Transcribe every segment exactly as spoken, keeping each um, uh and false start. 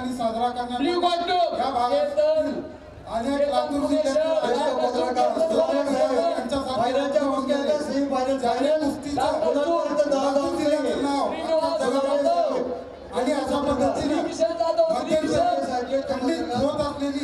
ठिकाणी साजरा करण्यात ब्ल्यू कॉस्ट्यूम या भागातील अनेक लातूर जिल्ह्यातील पत्रकार फायनलच्या मुख्यालय सेमी फायनल झाले कुस्तीचा मुलांपर्यंत दहा धाव दिले आणि अशा पद्धतीने खंडित होत असलेली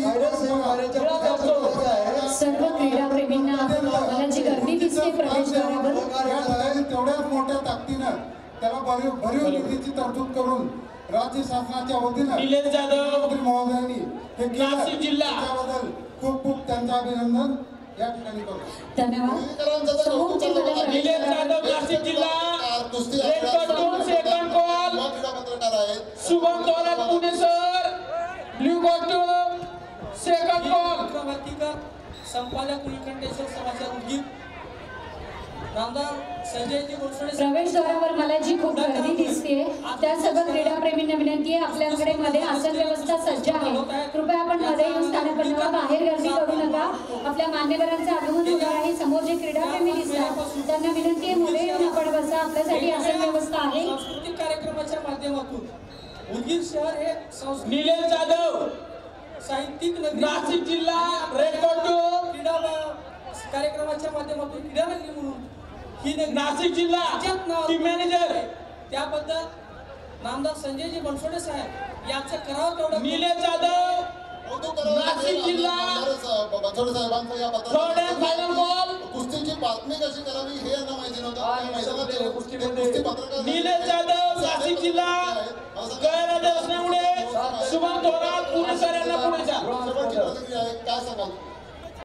सर्व क्रीडाप्रेमींना मुलांची गर्दी दिसते प्रवेशद्वारावर तेवढ्याच मोठ्या ताकदीनं त्याला भरीव भरीव निधीची तरतूद करून राज्य शासनाच्या वतीनं निलेश जाधव महोदयांनी हे नाशिक जिल्हा त्याबद्दल खूप खूप त्यांचं अभिनंदन या ठिकाणी करतो. धन्यवाद. समोरची मुलं निलेश जाधव नाशिक जिल्हा red costume second call Shubham Thorat Pune sir blue costume second call संपादक निळकंठेश्वर समाचार उद्गीत नामदार संजयजी गोडसोडे प्रवेशद्वारावर मला जी खूप गर्दी दिसते त्या सर्व क्रीडाप्रेमींना विनंती आहे आपल्याकडे मध्ये आसन व्यवस्था सज्ज आहे कृपया आपण मध्ये येऊन स्थानक बनवा बाहेर गर्दी करू नका आपल्या मान्यवरांचं आगमन होणार आहे समोर जे क्रीडाप्रेमी दिसतात त्यांना विनंती आहे मध्ये येऊन आपण बसा आपल्यासाठी आसन व्यवस्था आहे सांस्कृतिक कार्यक्रमाच्या माध्यमातून उदगीर शहर हे निलेश जाधव साहित्यिक नाशिक जिल्हा रेड कॉस्ट्यूम क्रीडा कार्यक्रमाच्या माध्यमातून क्रीडा नगरी म्हणून ही नाशिक जिल्हा टीम मॅनेजर त्याबद्दल नामदार संजयजी बनसोडे साहेब यांचं करावं तेवढं निलेश जाधव नाशिक जिल्हा बनसोडे साहेबांचं या थर्ड अँड फायनल बॉल कुस्तीची बातमी कशी करावी हे यांना माहिती नव्हतं कुस्ती पत्रकार निलेश जाधव नाशिक जिल्हा गैरहजर असल्यामुळे शुभम थोरात पुणे सर यांना पुढे जा काय सांगाल